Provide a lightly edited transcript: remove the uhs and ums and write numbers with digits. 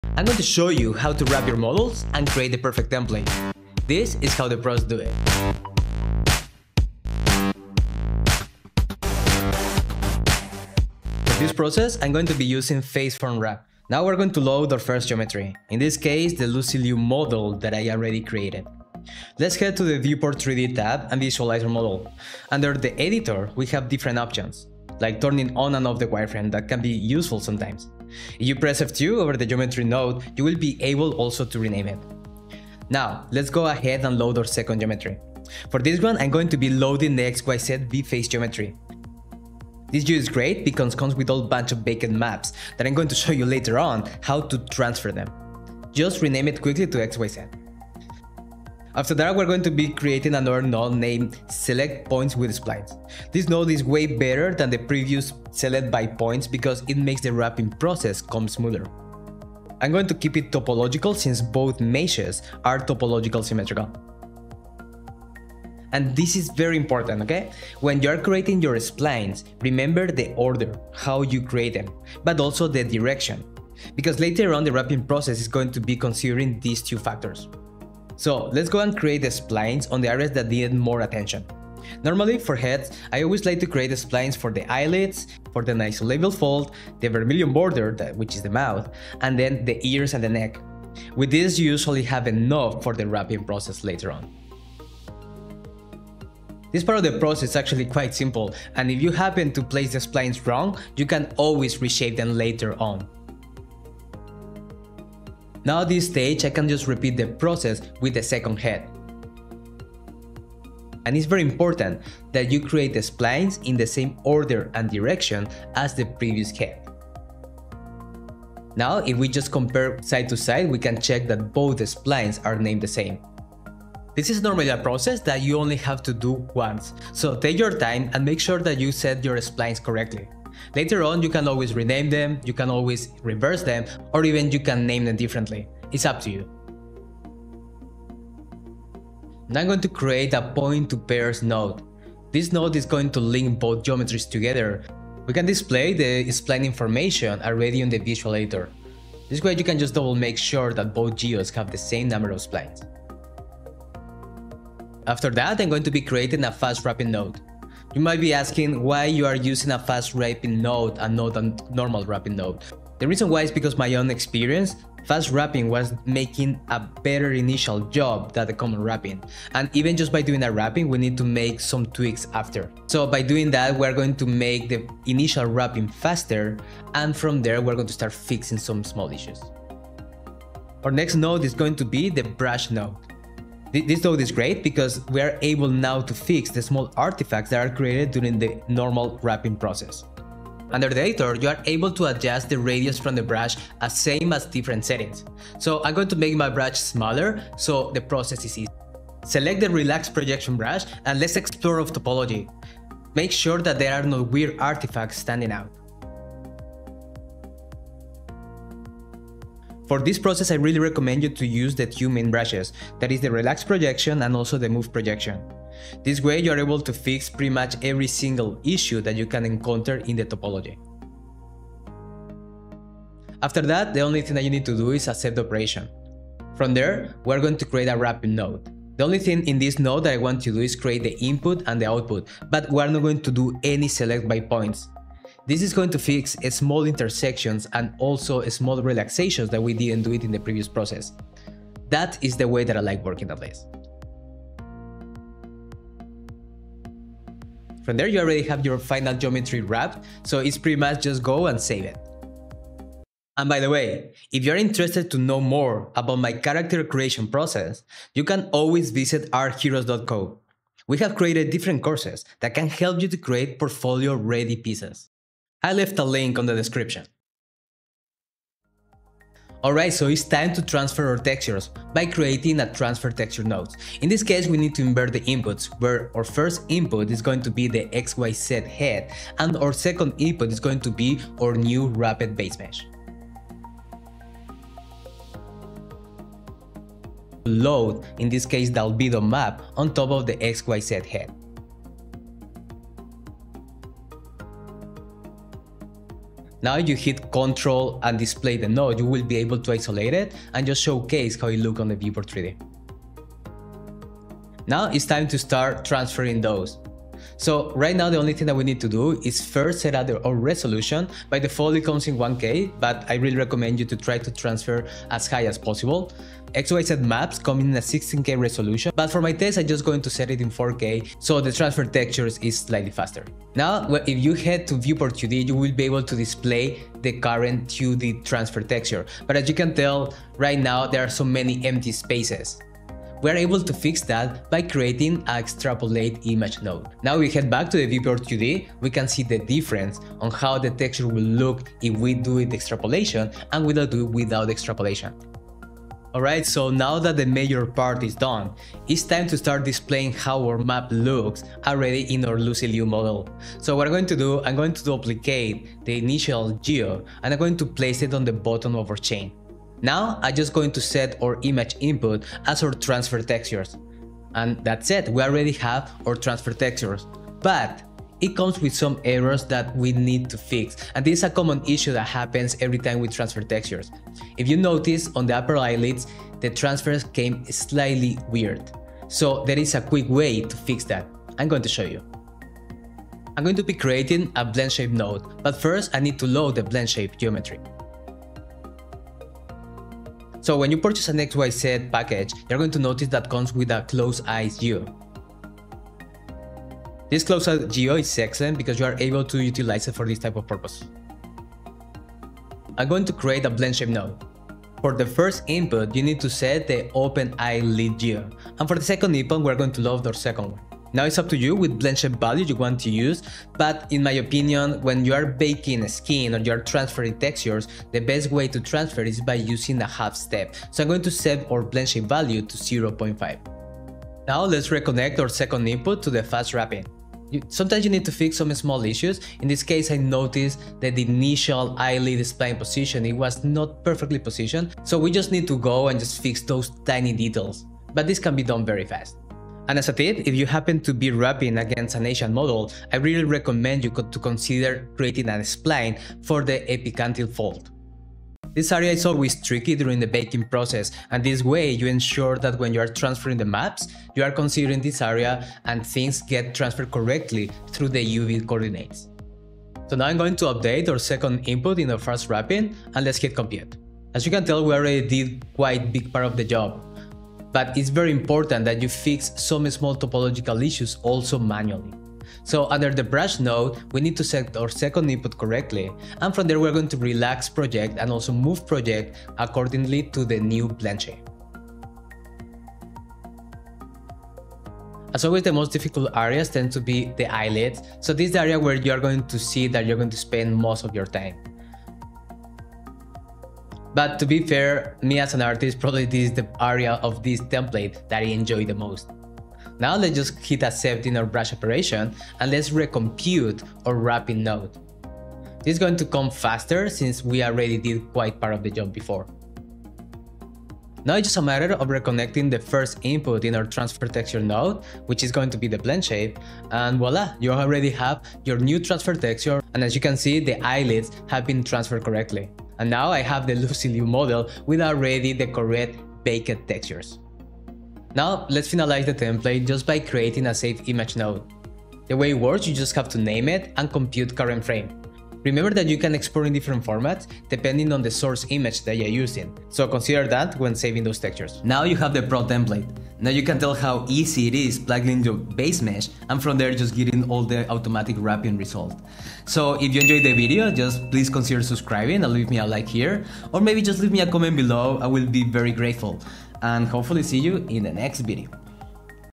I'm going to show you how to wrap your models and create the perfect template. This is how the pros do it. For this process, I'm going to be using Faceform Wrap. Now we're going to load our first geometry, in this case the Lucy model that I already created. Let's head to the Viewport 3D tab and visualize our model. Under the editor, we have different options, like turning on and off the wireframe that can be useful sometimes. If you press F2 over the geometry node, you will be able also to rename it. Now, let's go ahead and load our second geometry. For this one, I'm going to be loading the XYZ V-face geometry. This view is great because it comes with a whole bunch of baked maps that I'm going to show you later on how to transfer them. Just rename it quickly to XYZ. After that, we're going to be creating another node named Select Points with Splines. This node is way better than the previous Select by Points because it makes the wrapping process come smoother. I'm going to keep it topological since both meshes are topological symmetrical. And this is very important, okay? When you're creating your splines, remember the order, how you create them, but also the direction, because later on the wrapping process is going to be considering these two factors. So let's go and create the splines on the areas that need more attention. Normally for heads, I always like to create the splines for the eyelids, for the nasolabial fold, the vermilion border, which is the mouth, and then the ears and the neck. With this, you usually have enough for the wrapping process later on. This part of the process is actually quite simple, and if you happen to place the splines wrong, you can always reshape them later on. Now at this stage, I can just repeat the process with the second head. And it's very important that you create the splines in the same order and direction as the previous head. Now, if we just compare side to side, we can check that both the splines are named the same. This is normally a process that you only have to do once, so take your time and make sure that you set your splines correctly. Later on, you can always rename them, you can always reverse them, or even you can name them differently. It's up to you. Now I'm going to create a point to pairs node. This node is going to link both geometries together. We can display the spline information already on the visual editor. This way you can just double make sure that both geos have the same number of splines. After that, I'm going to be creating a fast wrapping node. You might be asking why you are using a fast wrapping node and not a normal wrapping node. The reason why is because my own experience, fast wrapping was making a better initial job than the common wrapping. And even just by doing a wrapping, we need to make some tweaks after. So by doing that, we're going to make the initial wrapping faster, and from there, we're going to start fixing some small issues. Our next node is going to be the brush node. This node is great because we are able now to fix the small artifacts that are created during the normal wrapping process. Under the editor, you are able to adjust the radius from the brush as same as different settings. So I'm going to make my brush smaller so the process is easy. Select the Relax Projection brush and let's explore of topology. Make sure that there are no weird artifacts standing out. For this process, I really recommend you to use the two main brushes, that is the Relax Projection and also the Move Projection. This way you are able to fix pretty much every single issue that you can encounter in the topology. After that, the only thing that you need to do is accept the operation. From there, we're going to create a wrapping node. The only thing in this node that I want to do is create the input and the output, but we're not going to do any select by points. This is going to fix small intersections and also small relaxations that we didn't do it in the previous process. That is the way that I like working at least. From there, you already have your final geometry wrapped, so it's pretty much just go and save it. And by the way, if you're interested to know more about my character creation process, you can always visit artheroes.co. We have created different courses that can help you to create portfolio-ready pieces. I left a link on the description. Alright, so it's time to transfer our textures by creating a transfer texture nodes. In this case, we need to invert the inputs, where our first input is going to be the XYZ head, and our second input is going to be our new wrapped base mesh. Load, in this case the albedo map, on top of the XYZ head. Now you hit Ctrl and display the node, you will be able to isolate it and just showcase how it looks on the viewport 3D. Now it's time to start transferring those. So right now the only thing that we need to do is first set up our resolution. By default it comes in 1K, but I really recommend you to try to transfer as high as possible. XYZ maps come in a 16K resolution, but for my test I'm just going to set it in 4K, so the transfer textures is slightly faster. Now if you head to viewport 2D, you will be able to display the current 2D transfer texture, but as you can tell right now there are so many empty spaces. We are able to fix that by creating an extrapolate image node. Now we head back to the viewport 2D, we can see the difference on how the texture will look if we do it extrapolation and we don't do it without extrapolation. Alright, so now that the major part is done, it's time to start displaying how our map looks already in our Lucy Liu model. So what I'm going to do, I'm going to duplicate the initial geo and I'm going to place it on the bottom of our chain. Now I'm just going to set our image input as our transfer textures. And that's it, we already have our transfer textures. But it comes with some errors that we need to fix, and this is a common issue that happens every time we transfer textures. If you notice on the upper eyelids, the transfers came slightly weird. So there is a quick way to fix that. I'm going to show you. I'm going to be creating a Blendshape node, but first I need to load the Blendshape geometry. So when you purchase an XYZ package, you're going to notice that comes with a closed eyes geo. This closed eyes geo is excellent because you are able to utilize it for this type of purpose. I'm going to create a Blendshape node. For the first input, you need to set the open eyelid geo, and for the second input, we're going to load our second one. Now it's up to you with Blendshape value you want to use, but in my opinion, when you are baking skin or you are transferring textures, the best way to transfer is by using a half step. So I'm going to set our Blendshape value to 0.5. Now let's reconnect our second input to the fast wrapping. Sometimes you need to fix some small issues. In this case, I noticed that the initial eyelid spline position, it was not perfectly positioned, so we just need to go and just fix those tiny details. But this can be done very fast. And as a tip, if you happen to be wrapping against an Asian model, I really recommend you to consider creating a spline for the epicantile fold. This area is always tricky during the baking process, and this way you ensure that when you are transferring the maps, you are considering this area and things get transferred correctly through the UV coordinates. So now I'm going to update our second input in our first wrapping, and let's hit compute. As you can tell, we already did quite big part of the job. But it's very important that you fix some small topological issues also manually. So under the brush node, we need to set our second input correctly, and from there we're going to relax project and also move project accordingly to the new Blendshape. As always, the most difficult areas tend to be the eyelids, so this is the area where you are going to see that you're going to spend most of your time. But to be fair, me as an artist, probably this is the area of this template that I enjoy the most. Now let's just hit accept in our brush operation and let's recompute our wrapping node. This is going to come faster since we already did quite part of the job before. Now it's just a matter of reconnecting the first input in our transfer texture node, which is going to be the Blendshape, and voila, you already have your new transfer texture, and as you can see, the eyelids have been transferred correctly. And now I have the Lucy Liu model with already the correct baked textures. Now let's finalize the template just by creating a save image node. The way it works, you just have to name it and compute current frame. Remember that you can export in different formats depending on the source image that you're using, so consider that when saving those textures. Now you have the pro template. Now you can tell how easy it is plugging your base mesh and from there just getting all the automatic wrapping result. So if you enjoyed the video, just please consider subscribing and leave me a like here, or maybe just leave me a comment below. I will be very grateful, and hopefully see you in the next video.